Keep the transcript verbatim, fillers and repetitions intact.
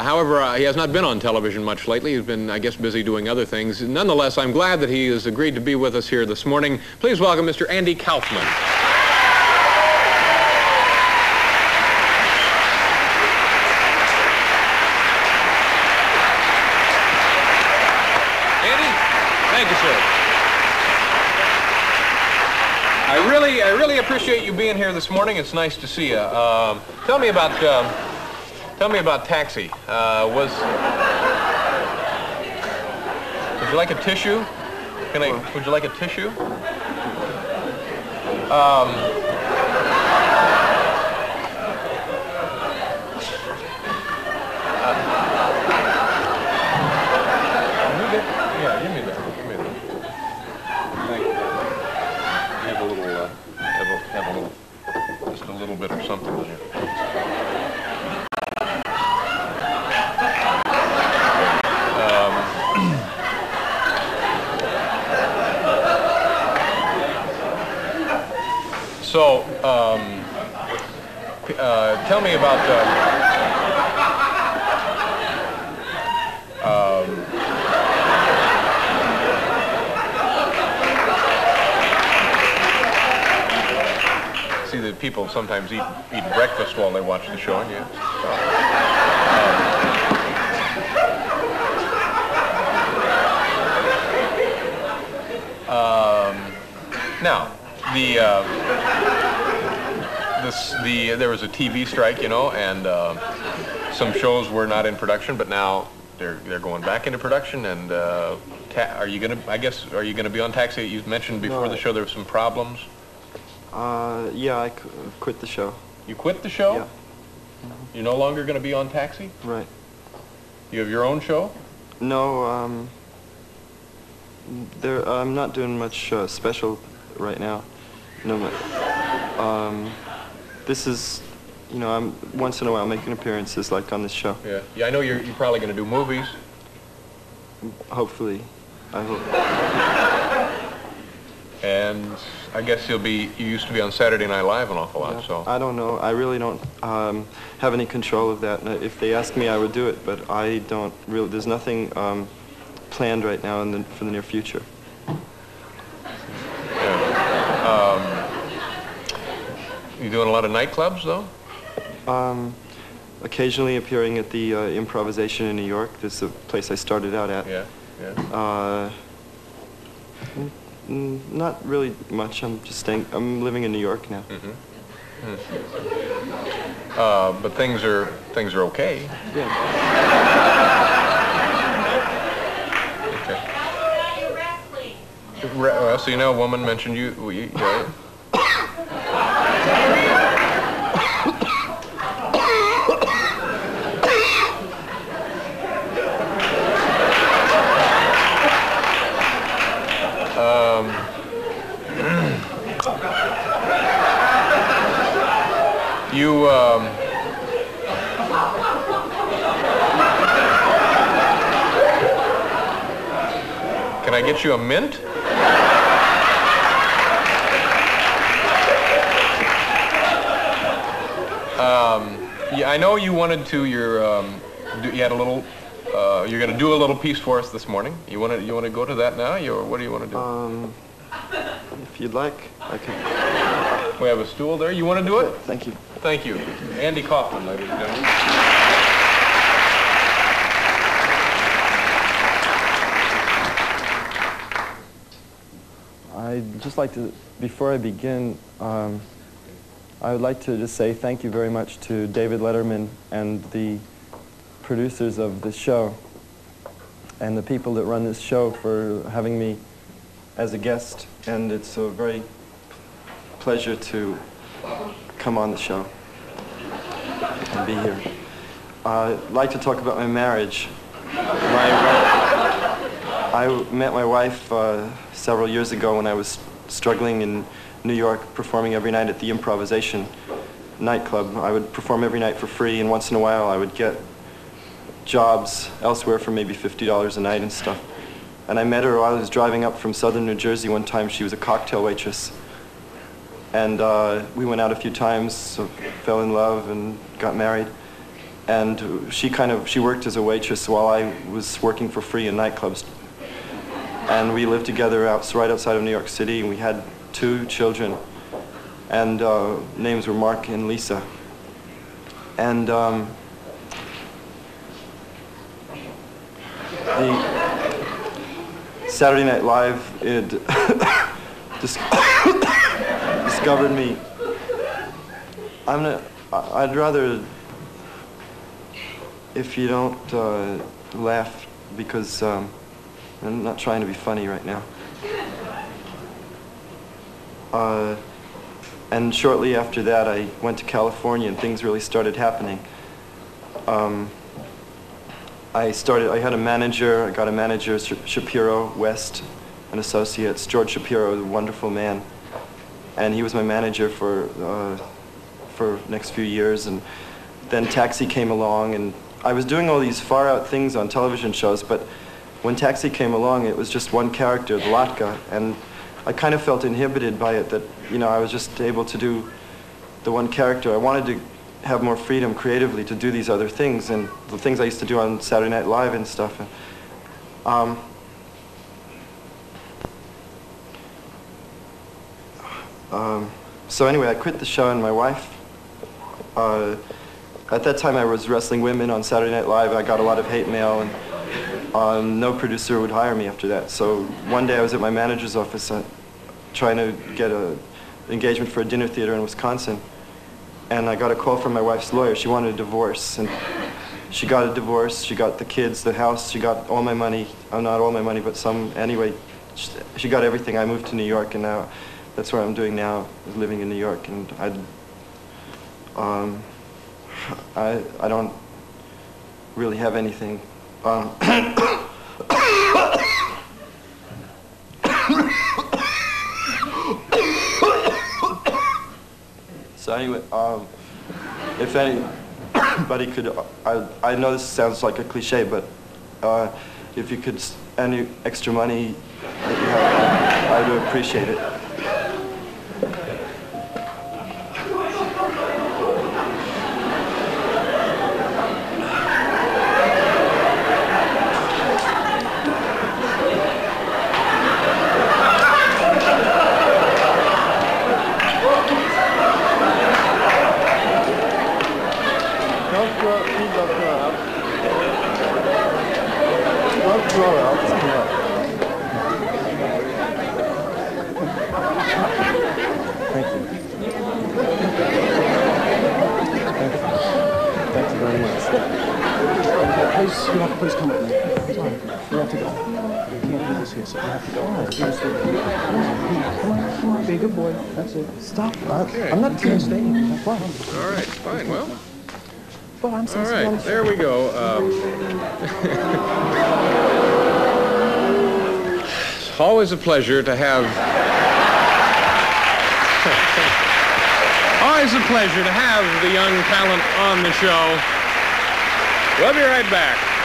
however, uh, he has not been on television much lately. He's been, I guess, busy doing other things. Nonetheless, I'm glad that he has agreed to be with us here this morning. Please welcome Mister Andy Kaufman. Andy, thank you, sir. I really, I really appreciate you being here this morning. It's nice to see you. Um, tell me about, um, tell me about Taxi. Uh, was, would you like a tissue? Can I? Would you like a tissue? Um, uh, you get, yeah, give me that. Give me that. Thank you. Have a little, uh, have a, have a little, just a little bit of something in here. So, um, uh, tell me about, uh, um, see that people sometimes eat, eat breakfast while they watch the show, and yeah. Um, um, now, the, uh, This, the, there was a T V strike, you know, and uh, some shows were not in production, but now they're they're going back into production. And uh, ta are you gonna? I guess are you gonna be on Taxi? You mentioned before no, the show there were some problems. Uh, yeah, I qu quit the show. You quit the show? Yeah. Mm-hmm. You're no longer gonna be on Taxi? Right. You have your own show? No, um, there. I'm not doing much uh, special right now. No. Um. This is, you know, I'm once in a while making appearances like on this show. Yeah, yeah. I know you're, you're probably going to do movies. Hopefully, I hope. And I guess you'll be. You used to be on Saturday Night Live an awful lot, yeah, so. I don't know. I really don't um, have any control of that. If they asked me, I would do it, but I don't really. There's nothing um, planned right now in the, for the near future. Yeah. Um, You doing a lot of nightclubs, though? Um, occasionally appearing at the uh, Improvisation in New York. This is the place I started out at. Yeah, yeah. Uh, n n not really much. I'm just staying. I'm living in New York now. Mm-hmm. Mm. Uh, but things are things are okay. Yeah. Okay. Well, so you know, a woman mentioned you. you uh, Um, you, um, can I get you a mint? Um, yeah, I know you wanted to, your, um, do, you had a little, uh, you're going to do a little piece for us this morning. You want to, you want to go to that now? You, or what do you want to do? Um, if you'd like, I could. We have a stool there. You want to do it? Thank you. Thank you. Andy Kaufman, ladies and gentlemen. I'd just like to, before I begin, um, I would like to just say thank you very much to David Letterman and the producers of this show and the people that run this show for having me as a guest. And it's a very pleasure to come on the show and be here. Uh, I'd like to talk about my marriage. My, I met my wife uh, several years ago when I was struggling in New York, performing every night at the Improvisation nightclub. I would perform every night for free, and once in a while I would get jobs elsewhere for maybe fifty dollars a night and stuff. And I met her while I was driving up from southern New Jersey one time. She was a cocktail waitress. And uh, we went out a few times, so fell in love and got married. and she kind of, she worked as a waitress while I was working for free in nightclubs. And we lived together out, right outside of New York City, and we had two children, and uh, names were Mark and Lisa. And um, the Saturday Night Live, it dis discovered me. I'm not, I'd rather, if you don't uh, laugh, because um, I'm not trying to be funny right now. Uh, and shortly after that, I went to California, and things really started happening. Um, I started, I had a manager, I got a manager, Shapiro West and Associates. George Shapiro was a wonderful man. And he was my manager for, uh, for the next few years. And then Taxi came along, and I was doing all these far out things on television shows, but when Taxi came along, it was just one character, the Latka, and I kind of felt inhibited by it, that, you know, I was just able to do the one character. I wanted to have more freedom creatively to do these other things, and the things I used to do on Saturday Night Live and stuff. Um, um, so anyway, I quit the show, and my wife, uh, at that time I was wrestling women on Saturday Night Live. I got a lot of hate mail, and um, no producer would hire me after that. So one day I was at my manager's office uh, trying to get an engagement for a dinner theater in Wisconsin. And I got a call from my wife's lawyer. She wanted a divorce, and she got a divorce. She got the kids, the house. She got all my money. Oh, not all my money, but some. Anyway, she, she got everything. I moved to New York, and now that's what I'm doing now, is living in New York. And I, um, I, I don't really have anything. Um, So anyway, um, if anybody could, I, I know this sounds like a cliche, but uh, if you could, any extra money that you have, I would appreciate it. Please, you have to please come with me. Sorry, we have to go. We can't do this here, so we have to go. Come on, come on, be a good boy. That's it. Stop. Okay. I'm not going to stay here. What? All right, fine, well. Well, I'm so All right, there we go. Um, it's always a pleasure to have... always a pleasure to have the young talent on the show. We'll be right back.